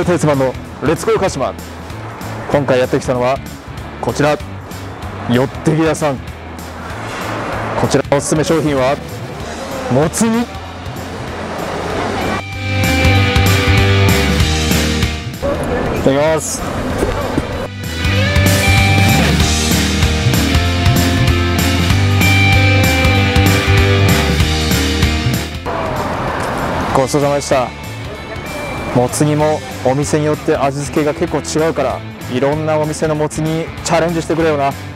トヨタマンのレッツゴー鹿島。今回やってきたのはこちら、よってぎ屋さん。こちらのおすすめ商品はもつ煮。いただきます。ごちそうさまでした。もつ煮もお店によって味付けが結構違うから、いろんなお店のもつ煮チャレンジしてくれよな。